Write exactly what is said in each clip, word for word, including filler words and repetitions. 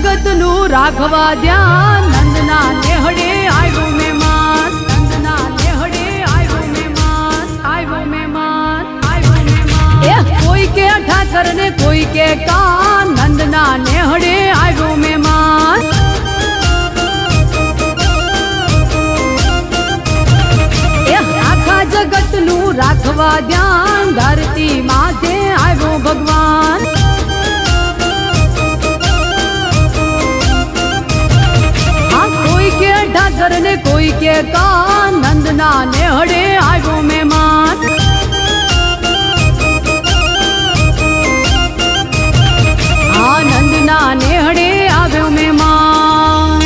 जगत नु राखवा ध्यान नंदना नेहड़े आयो मेहमान नंदना नेहड़े आयो मेहमान आयो मेहमान आयो मेहमान ए कोई के ठाकर ने कोई के कान नंदना नेहड़े आयो मेहमान ए आखा जगत नु राखवा ध्यान धरती माथे आयो भगवान ठाकर ने कोई के कान नंदना नेहड़े आयो मेहमान हाँ नंदना नेहड़े आयो मेहमान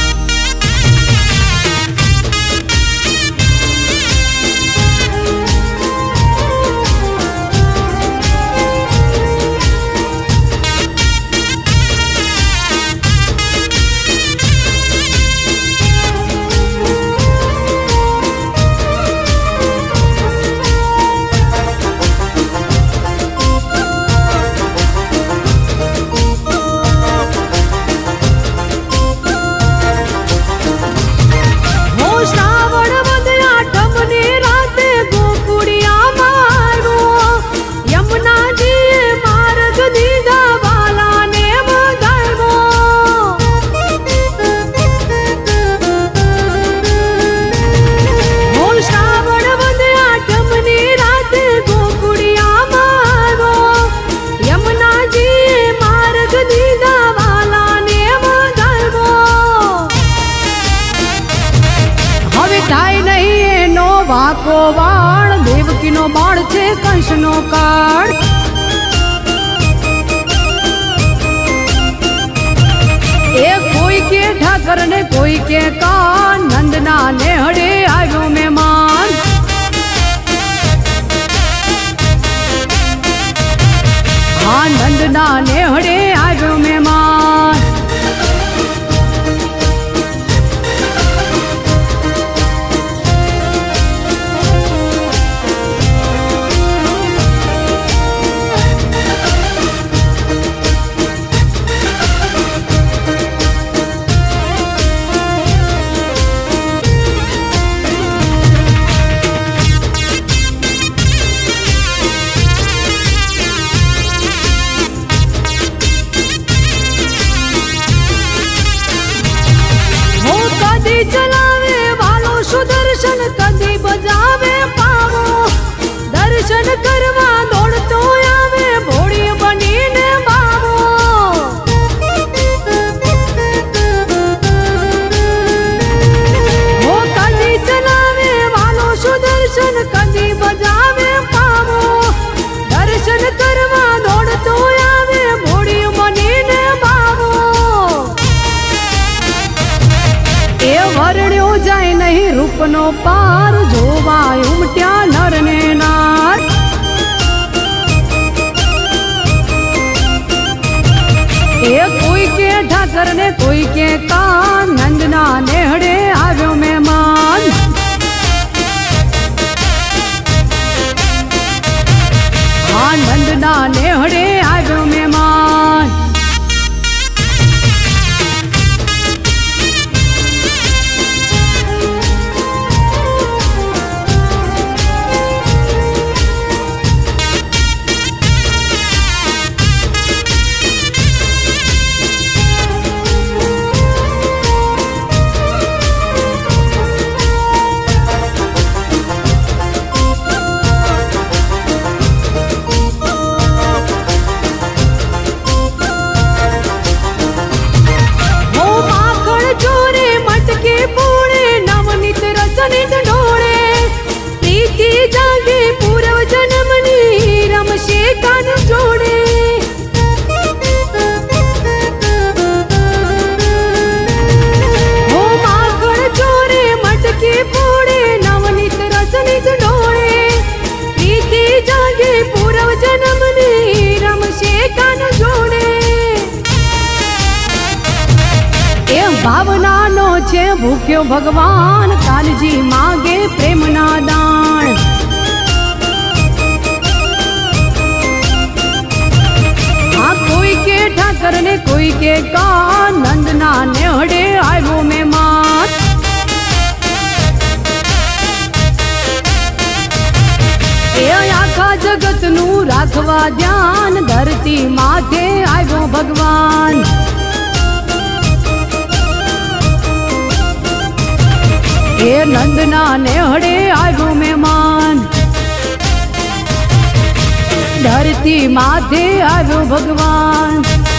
वाको बाण देवकी नो बाण छे कंस नो काळ ए कोई के ठाकर ने कोई के कान नंदना नेहड़े आयो मेहमान हाँ नंदना नेहड़े आयो मेहमान चलावे वालो सुदर्शन कदी बजावे पावो दर्शन करवा दौड़तो आवे भोड़ी बनीने बावो वो कदी चलावे वालो सुदर्शन कदी बजावे पावो दर्शन करवा दौड़तो आवे भोड़ी बनीने बावो ए वर्ण्यो जाए नहीं रूप नो पार जोवा उमट्या नर ने नार ए कोई के ठाकर ने कोई के कान नंदना नेहड़े आयो मेहमान हाँ नंदना नेहड़े आयो मेहमान भावना नो छे भूख्यो भगवान कालजी मांगे प्रेम ना दान हाँ कोई के ठाकर ने कोई के कान जगतनु राखवा ध्यान धरती माथे आयो भगवान। ये नंदना नेहड़े आयो मेहमान धरती माथे आयो भगवान।